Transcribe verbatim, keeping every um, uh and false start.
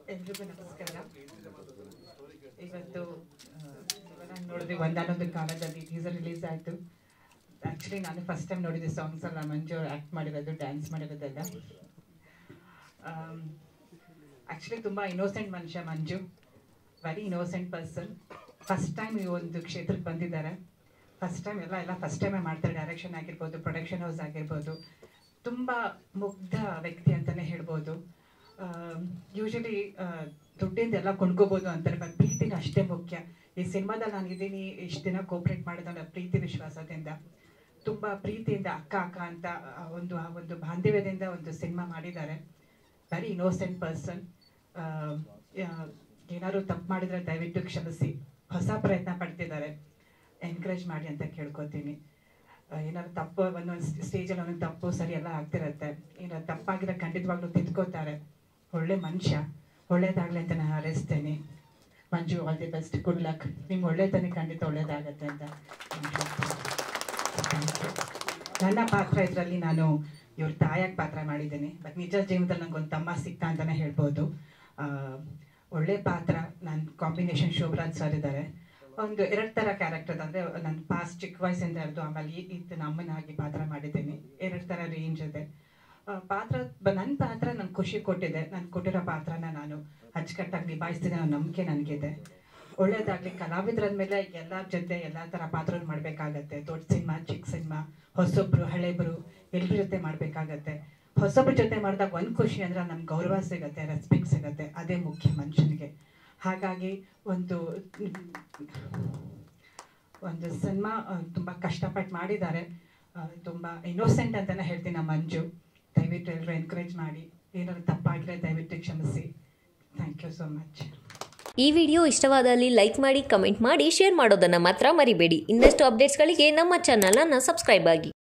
ಎಲ್ರಿಗೂ ನಮಸ್ಕಾರ. ಇವತ್ತು ನಾನು ನೋಡಿದ್ವಿ ಒಂದಾನೊಂದು ಕಾಲದಲ್ಲಿ ಟೀಸರ್ ರಿಲೀಸ್ ಆಯಿತು. ಆ್ಯಕ್ಚುಲಿ ನಾನು ಫಸ್ಟ್ ಟೈಮ್ ನೋಡಿದ್ದೆ ಸಾಂಗ್ಸ್ ಎಲ್ಲ, ಮಂಜು ಆ್ಯಕ್ಟ್ ಮಾಡಿರೋದು, ಡ್ಯಾನ್ಸ್ ಮಾಡಿರೋದೆಲ್ಲ. ಆ್ಯಕ್ಚುಲಿ ತುಂಬ ಇನ್ನೋಸೆಂಟ್ ಮನುಷ್ಯ Manju, very innocent person. First time ಈ ಒಂದು ಕ್ಷೇತ್ರಕ್ಕೆ ಬಂದಿದ್ದಾರೆ. ಫಸ್ಟ್ ಟೈಮ್ ಎಲ್ಲ ಎಲ್ಲ ಫಸ್ಟ್ ಟೈಮೇ ಮಾಡ್ತಾರೆ. ಡೈರೆಕ್ಷನ್ ಆಗಿರ್ಬೋದು, ಪ್ರೊಡಕ್ಷನ್ ಹೌಸ್ ಆಗಿರ್ಬೋದು. ತುಂಬ ಮುಗ್ಧ ವ್ಯಕ್ತಿ ಅಂತಲೇ ಹೇಳ್ಬೋದು. ಯೂಶಲಿ ದುಡ್ಡಿಂದ ಎಲ್ಲ ಕೊಂಡ್ಕೋಬೋದು ಅಂತಾರೆ, ಬಟ್ ಪ್ರೀತಿನ ಅಷ್ಟೇ ಮುಖ್ಯ. ಈ ಸಿನಿಮಾದಲ್ಲಿ ನಾನು ಇದ್ದೀನಿ, ಇಷ್ಟು ದಿನ ಕೋಪ್ರೇಟ್ ಮಾಡೋದಲ್ಲ ಪ್ರೀತಿ ವಿಶ್ವಾಸದಿಂದ, ತುಂಬ ಪ್ರೀತಿಯಿಂದ ಅಕ್ಕ ಅಕ್ಕ ಅಂತ ಒಂದು ಆ ಒಂದು ಬಾಂಧವ್ಯದಿಂದ ಒಂದು ಸಿನಿಮಾ ಮಾಡಿದ್ದಾರೆ. Very innocent person. ಏನಾದ್ರು ತಪ್ಪು ಮಾಡಿದರೆ ದಯವಿಟ್ಟು ಕ್ಷಮಿಸಿ. ಹೊಸ ಪ್ರಯತ್ನ ಪಡ್ತಿದ್ದಾರೆ, ಎನ್ಕರೇಜ್ ಮಾಡಿ ಅಂತ ಕೇಳ್ಕೊತೀನಿ. ಏನಾದ್ರು ತಪ್ಪು ಒಂದೊಂದು ಸ್ಟೇಜಲ್ಲಿ ಒಂದೊಂದು ತಪ್ಪು ಸರಿ ಎಲ್ಲ ಆಗ್ತಿರತ್ತೆ. ಏನಾದ್ರು ತಪ್ಪಾಗಿರೋ ಖಂಡಿತವಾಗ್ಲೂ ತಿದ್ಕೋತಾರೆ. ಒಳ್ಳೆ ಮನುಷ್ಯ, ಒಳ್ಳೇದಾಗಲಿ ಅಂತ ನಾನು ಹಾರೈಸ್ತೇನೆ. Manju, all the best, good luck. ನಿಮ್ಗೆ ಒಳ್ಳೆತನ ಖಂಡಿತ ಒಳ್ಳೇದಾಗತ್ತೆ ಅಂತ. ನನ್ನ ಪಾತ್ರ ಇದರಲ್ಲಿ ನಾನು ಇವ್ರ ತಾಯಾಗಿ ಪಾತ್ರ ಮಾಡಿದ್ದೀನಿ. ಬಟ್ ನಿಜ ಜೀವನದಲ್ಲಿ ನಂಗೊಂದು ತಮ್ಮ ಸಿಕ್ತ ಅಂತಲೇ ಹೇಳ್ಬೋದು. ಒಳ್ಳೆ ಪಾತ್ರ. ನನ್ನ ಕಾಂಬಿನೇಷನ್ ಶೋಭರಾಜ್ ಸರ್ ಇದ್ದಾರೆ. ಒಂದು ಎರಡು ಥರ ಕ್ಯಾರೆಕ್ಟರ್, ಅಂದರೆ ನನ್ನ ಪಾಸ್ಟ್ ಚಿಕ್ಕ ವಯಸ್ಸಿಂದ ಇರೋದು, ಆಮೇಲೆ ಇದು ನಮ್ಮನಾಗಿ ಪಾತ್ರ ಮಾಡಿದ್ದೀನಿ. ಎರಡು ಥರ ರೇಂಜ್ ಇದೆ ಪಾತ್ರ. ನನ್ನ ಪಾತ್ರ ನಂಗೆ ಖುಷಿ ಕೊಟ್ಟಿದೆ. ನಾನು ಕೊಟ್ಟಿರೋ ಪಾತ್ರನ ನಾನು ಅಚ್ಚುಕಟ್ಟಾಗಿ ನಿಭಾಯಿಸ್ತೀನಿ ಅನ್ನೋ ನಂಬಿಕೆ ನನಗಿದೆ. ಒಳ್ಳೇದಾಗಲಿ. ಕಲಾವಿದ್ರಂದಮೇಲೆ ಎಲ್ಲರ ಜೊತೆ ಎಲ್ಲ ಥರ ಪಾತ್ರ ಮಾಡಬೇಕಾಗತ್ತೆ. ದೊಡ್ಡ ಸಿನಿಮಾ, ಚಿಕ್ಕ ಸಿನಿಮಾ, ಹೊಸೊಬ್ರು ಹಳೆಬ್ರು ಎಲ್ಲರ ಜೊತೆ ಮಾಡಬೇಕಾಗತ್ತೆ. ಹೊಸೊಬ್ರ ಜೊತೆ ಮಾಡಿದಾಗ ಒಂದು ಖುಷಿ ಅಂದರೆ ನಮ್ಗೆ ಗೌರವ ಸಿಗುತ್ತೆ, ರೆಸ್ಪೆಕ್ಟ್ ಸಿಗುತ್ತೆ. ಅದೇ ಮುಖ್ಯ ಮನುಷ್ಯನಿಗೆ. ಹಾಗಾಗಿ ಒಂದು ಒಂದು ಸಿನಿಮಾ ತುಂಬ ಕಷ್ಟಪಟ್ಟು ಮಾಡಿದ್ದಾರೆ. ತುಂಬ ಇನ್ನೋಸೆಂಟ್ ಅಂತಲೇ ಹೇಳ್ತೀನಿ ನಮ್ಮ ಮಂಜು. ದಯವಿಟ್ಟು ಎಲ್ಲರೂ ಎನ್ಕರೇಜ್ ಮಾಡಿ. ಏನಾದ್ರು ತಪ್ಪಾಗಿದ್ರೆ ದಯವಿಟ್ಟು ಕ್ಷಮಿಸಿ. Thank you so much. ಈ ವಿಡಿಯೋ ಇಷ್ಟವಾದಲ್ಲಿ ಲೈಕ್ ಮಾಡಿ, ಕಮೆಂಟ್ ಮಾಡಿ, ಶೇರ್ ಮಾಡೋದನ್ನು ಮಾತ್ರ ಮರಿಬೇಡಿ. ಇನ್ನಷ್ಟು ಅಪ್ಡೇಟ್ಸ್ಗಳಿಗೆ ನಮ್ಮ ಚಾನಲನ್ನು ಸಬ್ಸ್ಕ್ರೈಬ್ ಆಗಿ.